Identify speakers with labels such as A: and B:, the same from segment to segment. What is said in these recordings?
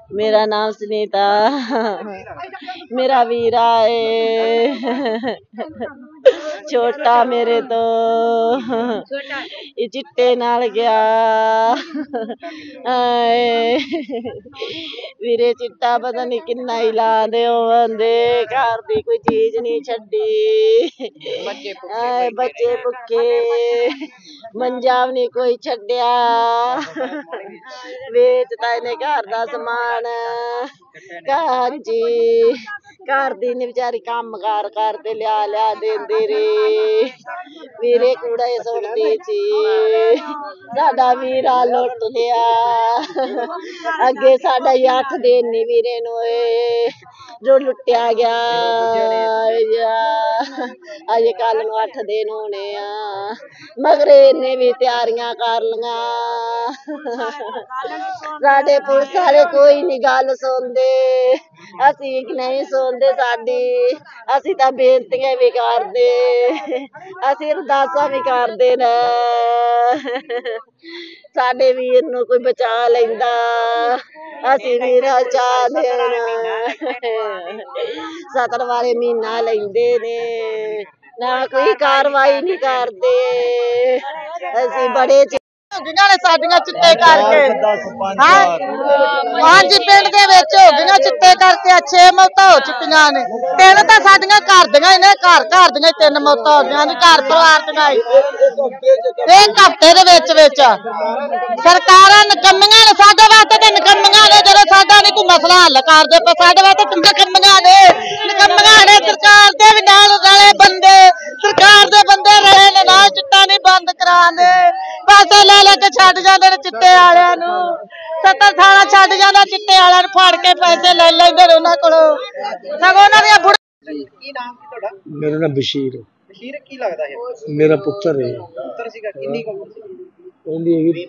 A: मेरा नाम सुनीता मेरा वीरा है छोटा मेरे तो ये चिट्टे नाल गया वीरे चिट्टा पता नहीं किन्ना ही ला दे बंदे घर दी कोई चीज नहीं छड्डी बच्चे भुखे मंजा भी नहीं कोई छड्डिया वेचता इन्हें घर दा समान हाँ जी घर दी नी बेचारी कम कार करते लिया लिया देंदे रे वीरे कूड़ा सुटदी सी साडा वीरा लुट लिया अगे साडा 8 दिन नी वीरे नू जो लुटिया गया अजे कल नू 8 दिन होने मगर इन्हें भी तैयारियां कर लिया साडे पुलिस वाले कोई नहीं गल सुनते असी नहीं सुनते साडी असी तां बेनतियां भी करदे असी अरदासां भी करदे ने साडे वीर नूं कोई बचा लैंदा असी वीर चाहदे सतर वाले महीना लैंदे ने ना कोई कार्रवाई नहीं करदे असी बड़े साडियां चिट्टे करके हाँ जी पिंड दे विच हो गईयां चिट्टे करके 6 मौतां हो चुकियां ने 3 तां साडियां घर दियां ही ने घर दियां 3 मौतां हो गईयां ने घर परिवार दियां एक हफ्ते दे विच सरकारां निकम्मियां ने साडे वास्ते ते निकम्मियां ने जदों साडा नहीं कोई मसला हल करदे पर साडे वास्ते निकम्मियां ने सरकार दे भी नाल रले बंदे सरकार दे बंदे रहे ने ना चिट्टा नहीं बंद करांदे पैसे ले के छड्ड जांदे ने चिट्टे वालियां नूं 70 थाना छड्ड जांदा चिट्टे वालियां नूं फड़ के पैसे ले लैंदे ने उन्हां कोलों सगों उन्हां दियां की नाम की तुहाडा मेरा नाम बशीर की लगदा है मेरा पुत्र है पुत्र सीगा किन्नी उम्र सी ओंदी है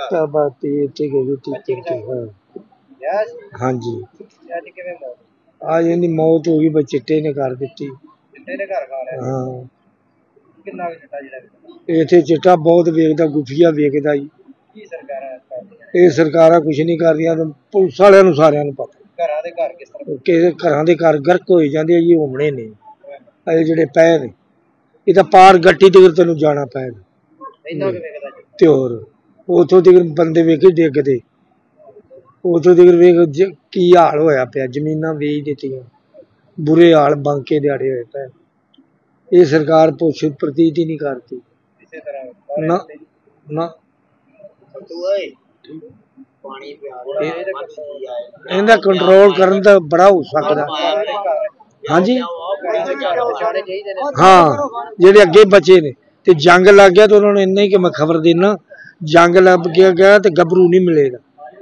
A: 35 हाँ जी आज किवें मौत आज इहदी मौत हो गई बस चिट्टे ने कर दित्ती चिट्टे ने घर खा लिया हाँ किन्ना चिट्टा जिहड़ा इत्थे चिट्टा बहुत वेचदा गुफिया वेचदा जी ये सरकारां कुछ नहीं कर रही पुलिस वालियां नूं सारियां नूं पता घरां दे घर किस तरह किसे घरां दे घर गर्क होई जांदे जी होमणे ने अजे जिहड़े पै ने ये तां पार गट्टी तक तैनूं जाना पैगा ते होर उत्थों तक बंदे वेखे डिगदे उत्थों तक वेख की हाल होया पिया जमीनां वेच दित्तियां बुरे हाल बांके दिहाड़े होए पै ये सरकार पुछ प्रतीत ही नहीं करती ना ना इहदा कंट्रोल करन दा बड़ा हो सकदा हाँ जी हाँ जेडे अगे बचे ने ते जंग लग गया तो उन्होंने इन्ना ही कि मैं खबर देना जंग लग गया तो गभरू नहीं मिलेगा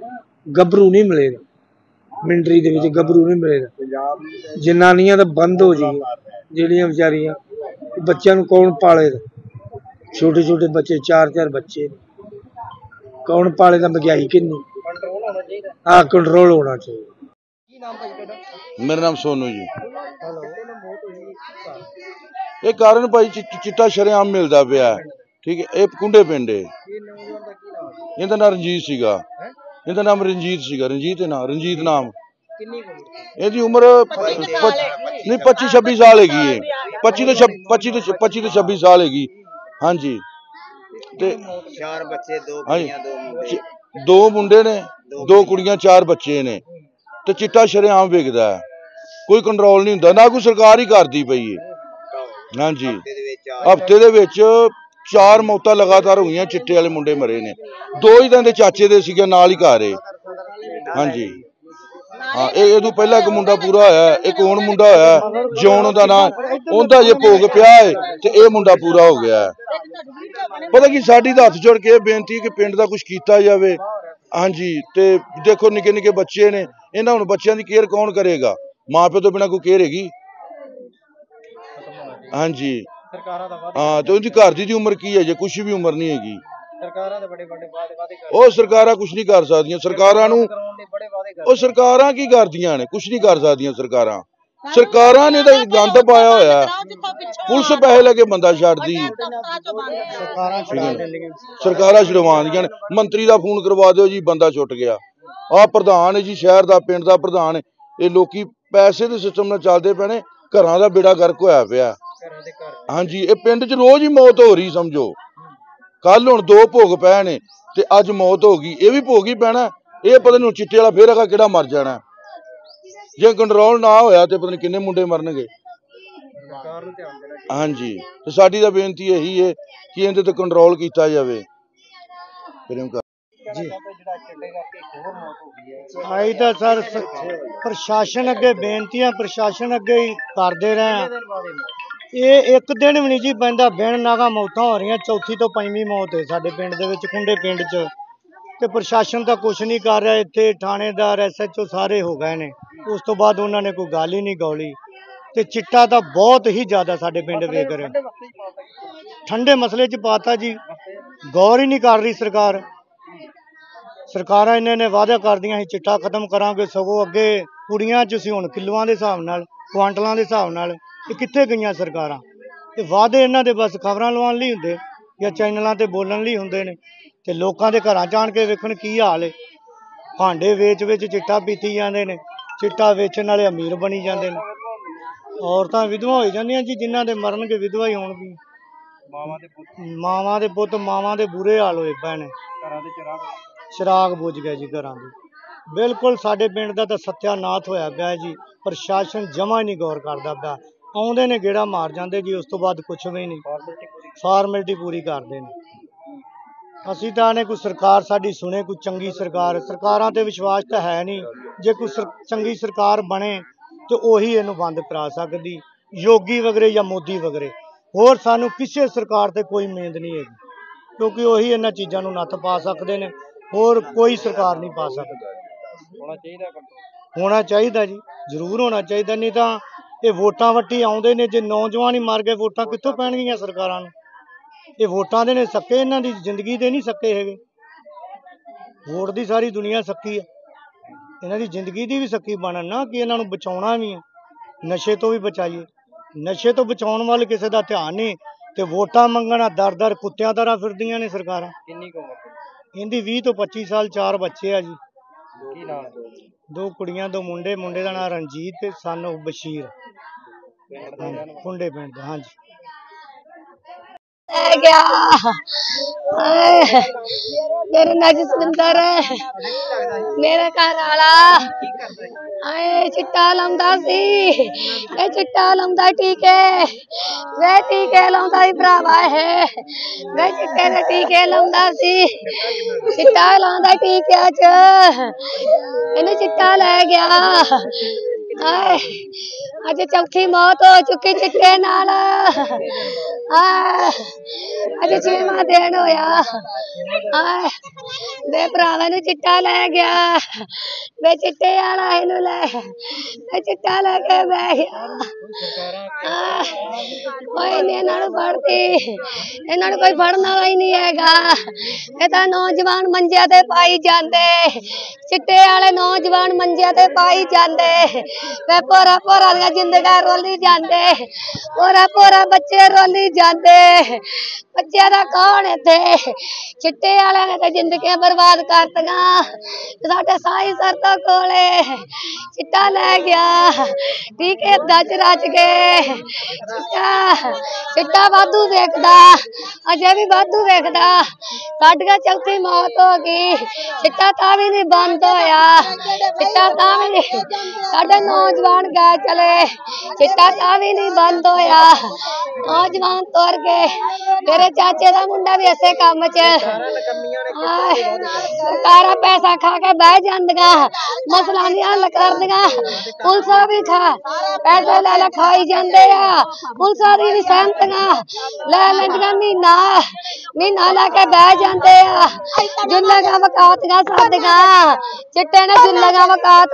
A: मिलिटरी दे विच गभरू नहीं मिलेगा जनानियां तो बंद हो जाएगी जेड़ियां बेचारियां बच्चों को कौन पालेगा छोटे छोटे बच्चे 4 बच्चे कौन पालेगा महंगाई किन्नी हाँ कंट्रोल होना चाहिए।
B: मेरा नाम सोनू जी ये कारण भाई चिट्टा शरेआम मिलता पिया ठीक है ये कुंडे पिंड इहदा नाम रंजीत सीगा इहदा नाम रंजीत नाम ਇਹਦੀ ਉਮਰ 25-26 ਸਾਲ ਹੈਗੀ ਹੈ 25 ਤੋਂ 26 ਸਾਲ ਹੈਗੀ ਹਾਂਜੀ ਤੇ 4 ਬੱਚੇ 2 ਕੁੜੀਆਂ 2 ਮੁੰਡੇ 2 ਮੁੰਡੇ ਨੇ 2 ਕੁੜੀਆਂ 4 ਬੱਚੇ ਨੇ ਤੇ ਚਿੱਟਾ ਸ਼ਰੇਆਮ ਵਿਕਦਾ ਕੋਈ ਕੰਟਰੋਲ ਨਹੀਂ ਹੁੰਦਾ ਨਾ ਕੋਈ ਸਰਕਾਰ ਹੀ ਕਰਦੀ ਪਈ ਹੈ ਹਾਂਜੀ ਹਫਤੇ ਦੇ ਵਿੱਚ 4 ਮੌਤਾਂ ਲਗਾਤਾਰ ਹੋਈਆਂ ਚਿੱਟੇ ਵਾਲੇ ਮੁੰਡੇ ਮਰੇ ਨੇ 2 ਹੀ ਤਾਂ ਦੇ ਚਾਚੇ ਦੇ ਸੀਗੇ ਨਾਲ ਹੀ ਘਰ ਏ ਹਾਂਜੀ हाँ ये पहला एक मुंडा पूरा होया एक हुण मुंडा होया जौन दा नाम उहदा जे भोग पिया है ते ये मुंडा पूरा हो गया है पता की साडी हथ जोड़ के बेनती कि पिंड दा कुछ कीता जावे हाँ जी ते देखो निके निके बच्चे ने इन्हां हुण बच्चों की केयर कौन करेगा मां प्यो तो बिना कोई केयर हैगी हाँ जी हाँ तो उनकी घर दी उम्र की है जे कुछ भी उम्र नहीं हैगी सरकारां कुछ नहीं कर सकदियां सरकारां नूं सरकारां की करदियां ने कुछ नहीं कर सकदियां सरकारां ने तो गंद पाया होया पुलिस पैसे लगे बंदा छड्डदी सरकारां छुड़वांदियां ने मंत्री दा फोन करवा दो जी बंदा छुट गया ਆ ਪ੍ਰਧਾਨ ਹੈ ਜੀ ਸ਼ਹਿਰ ਦਾ, ਪਿੰਡ ਦਾ ਪ੍ਰਧਾਨ, ਇਹ ਲੋਕੀ ਪੈਸੇ ਦੇ ਸਿਸਟਮ ਨਾਲ ਚੱਲਦੇ ਪਏ ਨੇ, ਘਰਾਂ ਦਾ ਬੇੜਾ ਗਰਕ ਹੋਇਆ ਪਿਆ। ਹਾਂਜੀ, ਇਹ ਪਿੰਡ 'ਚ ਰੋਜ਼ ਹੀ ਮੌਤ ਹੋ ਰਹੀ ਸਮਝੋ। ਕੱਲ ਹੁਣ 2 ਭੋਗ ਪਏ ਨੇ ਤੇ ਅੱਜ ਮੌਤ ਹੋ ਗਈ, ਇਹ ਵੀ ਭੋਗ ਹੀ ਪੈਣਾ। ਇਹ ਪਤਾ ਨਹੀਂ ਚਿੱਟੇ ਵਾਲਾ ਫੇਰ ਹੈਗਾ ਕਿਹੜਾ ਮਰ ਜਾਣਾ। ਜੇ ਕੰਟਰੋਲ ਨਾ ਹੋਇਆ ਤੇ ਪਤਾ ਨਹੀਂ ਕਿੰਨੇ ਮੁੰਡੇ ਮਰਨਗੇ। ਹਾਂਜੀ, ਤੇ ਸਾਡੀ ਤਾਂ ਬੇਨਤੀ ਇਹੀ ਹੈ ਕਿ ਇਹਦੇ ਤੇ ਕੰਟਰੋਲ ਕੀਤਾ ਜਾਵੇ।
A: ਜੀ ਆਈ ਤਾਂ ਸਰ ਪ੍ਰਸ਼ਾਸਨ ਅੱਗੇ ਬੇਨਤੀਆਂ ਪ੍ਰਸ਼ਾਸਨ ਅੱਗੇ ਹੀ ਕਰਦੇ ਰਹੇ। ਇਹ ਇੱਕ ਦਿਨ ਵੀ ਨਹੀਂ ਜੀ ਪੈਂਦਾ, ਬਿਨ ਨਾਗਾ ਮੌਤਾਂ ਹੋ ਰਹੀਆਂ। ਚੌਥੀ ਤੋਂ 5ਵੀਂ ਮੌਤ ਹੈ ਸਾਡੇ ਪਿੰਡ ਦੇ ਵਿੱਚ, ਕੁੰਡੇ ਪਿੰਡ 'ਚ। ਤੇ ਪ੍ਰਸ਼ਾਸਨ ਤਾਂ ਕੁਛ ਨਹੀਂ ਕਰ ਰਿਹਾ। ਇੱਥੇ ਥਾਣੇਦਾਰ SHO ਸਾਰੇ ਹੋ ਗਏ ਨੇ, ਉਸ ਤੋਂ ਬਾਅਦ ਉਹਨਾਂ ਨੇ ਕੋਈ ਗੱਲ ਹੀ ਨਹੀਂ ਗੌਲੀ। ਤੇ ਚਿੱਟਾ ਤਾਂ ਬਹੁਤ ਹੀ ਜ਼ਿਆਦਾ ਸਾਡੇ ਪਿੰਡ ਵੇਖ ਰਿਹਾ, ਠੰਡੇ ਮਸਲੇ 'ਚ ਪਾਤਾ ਜੀ। ਗੌਰ ਹੀ ਨਹੀਂ ਕਰ ਰਹੀ ਸਰਕਾਰ। ਸਰਕਾਰਾਂ ਇੰਨੇ ਵਾਅਦੇ ਕਰਦੀਆਂ ਸੀ ਚਿੱਟਾ ਖਤਮ ਕਰਾਂਗੇ, ਸਗੋਂ ਅੱਗੇ ਕੁੜੀਆਂ 'ਚ ਸੀ, ਹੁਣ ਕਿਲੋਆਂ ਦੇ ਹਿਸਾਬ ਨਾਲ, ਕੁਆਂਟਲਾਂ ਦੇ ਹਿਸਾਬ ਨਾਲ। ਇਹ ਕਿੱਥੇ ਗਈਆਂ ਸਰਕਾਰਾਂ? ਇਹ ਵਾਅਦੇ ਇਹਨਾਂ ਦੇ ਬਸ ਖਬਰਾਂ ਲਵਾਉਣ ਲਈ ਹੁੰਦੇ ਜਾਂ ਚੈਨਲਾਂ ਤੇ ਬੋਲਣ ਲਈ ਹੁੰਦੇ ਨੇ। ਤੇ ਲੋਕਾਂ ਦੇ ਘਰਾਂ ਜਾਣ ਕੇ ਵੇਖਣ ਕੀ ਹਾਲ ਹੈ। ਭਾਂਡੇ ਵੇਚ ਚਿੱਟਾ ਪੀਤੀ ਜਾਂਦੇ ਨੇ, ਚਿੱਟਾ ਵੇਚਣ ਵਾਲੇ ਅਮੀਰ ਬਣੀ ਜਾਂਦੇ ਨੇ। ਔਰਤਾਂ ਵਿਧਵਾ ਹੋ ਜਾਂਦੀਆਂ ਜੀ, ਜਿਨ੍ਹਾਂ ਦੇ ਮਰਨਗੇ ਵਿਧਵਾ ਹੀ ਹੋਣਗੀਆਂ। ਮਾਵਾਂ ਦੇ ਪੁੱਤ ਮਾਵਾਂ ਦੇ ਬੁਰੇ ਹਾਲ ਹੋਏ ਪਏ ਨੇ। ਚਿਰਾਗ ਬੁਝ ਗਏ ਜੀ ਘਰਾਂ ਦੇ। ਬਿਲਕੁਲ ਸਾਡੇ ਪਿੰਡ ਦਾ ਤਾਂ ਸੱਤਿਆਨਾਸ਼ ਹੋਇਆ ਪਿਆ ਜੀ। ਪ੍ਰਸ਼ਾਸਨ ਜਮਾ ਹੀ ਨਹੀਂ ਗੌਰ ਕਰਦਾ ਪਿਆ। ਆਉਂਦੇ ਨੇ ਗੇੜਾ ਮਾਰ ਜਾਂਦੇ ਜੀ, ਉਸ ਤੋਂ ਬਾਅਦ ਕੁਛ ਵੀ ਨਹੀਂ, ਫਾਰਮੈਲਿਟੀ ਪੂਰੀ ਕਰਦੇ ਨੇ। ਅਸੀਂ ਤਾਂ ਨੇ ਕੋਈ ਸਰਕਾਰ ਸਾਡੀ ਸੁਣੇ, ਕੋਈ ਚੰਗੀ ਸਰਕਾਰ। ਸਰਕਾਰਾਂ ਤੇ ਵਿਸ਼ਵਾਸ ਤਾਂ ਹੈ ਨਹੀਂ। ਜੇ ਕੋਈ ਚੰਗੀ ਸਰਕਾਰ ਬਣੇ ਤੇ ਉਹੀ ਇਹਨੂੰ ਬੰਦ ਕਰਾ ਸਕਦੀ, ਯੋਗੀ ਵਗੈਰੇ ਜਾਂ ਮੋਦੀ ਵਗੈਰੇ। ਹੋਰ ਸਾਨੂੰ ਕਿਸੇ ਸਰਕਾਰ ਤੇ ਕੋਈ ਉਮੀਦ ਨਹੀਂ ਹੈਗੀ, ਕਿਉਂਕਿ ਉਹੀ ਇਹਨਾਂ ਚੀਜ਼ਾਂ ਨੂੰ ਨੱਥ ਪਾ ਸਕਦੇ ਨੇ। ਹੋਰ ਕੋਈ ਸਰਕਾਰ ਨਹੀਂ ਪਾ ਸਕਦੀ। ਹੋਣਾ ਚਾਹੀਦਾ ਜੀ, ਜ਼ਰੂਰ ਹੋਣਾ ਚਾਹੀਦਾ। ਨਹੀਂ ਤਾਂ ਇਹ ਵੋਟਾਂ ਵੱਟੀ ਆਉਂਦੇ ਨੇ, ਜੇ ਨੌਜਵਾਨ ਹੀ ਮਰ ਗਏ ਵੋਟਾਂ ਕਿੱਥੋਂ ਪੈਣਗੀਆਂ ਸਰਕਾਰਾਂ ਨੂੰ? ਇਹ ਵੋਟਾਂ ਦੇ ਨੇ ਸੱਕੇ, ਇਹਨਾਂ ਦੀ ਜ਼ਿੰਦਗੀ ਦੇ ਨਹੀਂ ਸੱਕੇ ਹੈਗੇ। ਵੋਟ ਦੀ ਸਾਰੀ ਦੁਨੀਆ ਸੱਕੀ ਹੈ, ਇਹਨਾਂ ਦੀ ਜ਼ਿੰਦਗੀ ਦੀ ਵੀ ਸੱਕੀ ਬਣਨ ਨਾ, ਕਿ ਇਹਨਾਂ ਨੂੰ ਬਚਾਉਣਾ ਵੀ ਹੈ। ਨਸ਼ੇ ਤੋਂ ਵੀ ਬਚਾਈਏ, ਨਸ਼ੇ ਤੋਂ ਬਚਾਉਣ ਵੱਲ ਕਿਸੇ ਦਾ ਧਿਆਨ ਨਹੀਂ। ਤੇ ਵੋਟਾਂ ਮੰਗਣਾ ਦਰ ਕੁੱਤਿਆਂ ਤਰ੍ਹਾਂ ਫਿਰਦੀਆਂ ਨੇ ਸਰਕਾਰਾਂ। ਇਹਦੀ 20 ਤੋਂ 25 ਸਾਲ, 4 ਬੱਚੇ ਆ ਜੀ। 2 ਕੁੜੀਆਂ 2 ਮੁੰਡੇ। ਮੁੰਡੇ ਦਾ ਨਾਮ ਰਣਜੀਤ ਤੇ ਸਨ ਉਹ ਬਸ਼ੀਰ, ਕੁੰਡੇ ਪਿੰਡ ਦਾ। ਹਾਂਜੀ
C: मेरा नाम जसविंदर है। मेरा घर वाला चिट्टा लाउंदा सी, चिट्टा लाउंदा टीके, वे टीके लाउंदा ही भरावा है। वे चिट्टे दे टीके लाउंदा सी, चिट्टा लाउंदा टीके च इन्हें चिट्टा लै गया। अज चौथी मौत हो चुकी चिट्टे नाल। अज 6वां दिन होया। दे भरावां नूं चिट्टा लै गया, वे चिट्टे वाला इनू लै, वे चिट्टा लै के बह गया। कोई नहीं इन्हां नूं फड़दी, इन्हां नूं कोई फड़न वाला ही नहीं हैगा। ये तां नौजवान मंजियां ते पाई जांदे, चिट्टे वाले नौजवान मंजियां ते पाई जांदे। वे पोरा पोरा दियां जिंदगियां रोली जांदे, पोरा पोरा बच्चे रोली जांदे। बच्चे दा कौन इत्थे? चिट्टे वाले ने ते जिंदगियां बर्बाद करतियां। साडे साई सरता कोले चिट्टा लै गया, टीके दज रज गए। चिट्टा वाधू वेखदा, अजे भी वाधू वेखदा। साडियां चौथी मौत हो गई, चिट्टा तां भी नहीं बंद होया। चिट्टा तां भी नहीं, साडे नौजवान गए चले, चिट्टा तां भी नहीं बंद होया। नौजवान तुर गए। मेरे चाचे दा मुंडा भी इसे काम च। सरकारां पैसा खा के बह जांदियां, मसला नहीं हल करदियां। पुलिसां भी पैसे लै खाई जांदे आ। पुलिसां दी भी सहमतियां लै लैंदियां, महीना लैके बह जांदे आ। जुल्लियां वकातियां साडियां, चिट्टे ने जुल्लियां वकात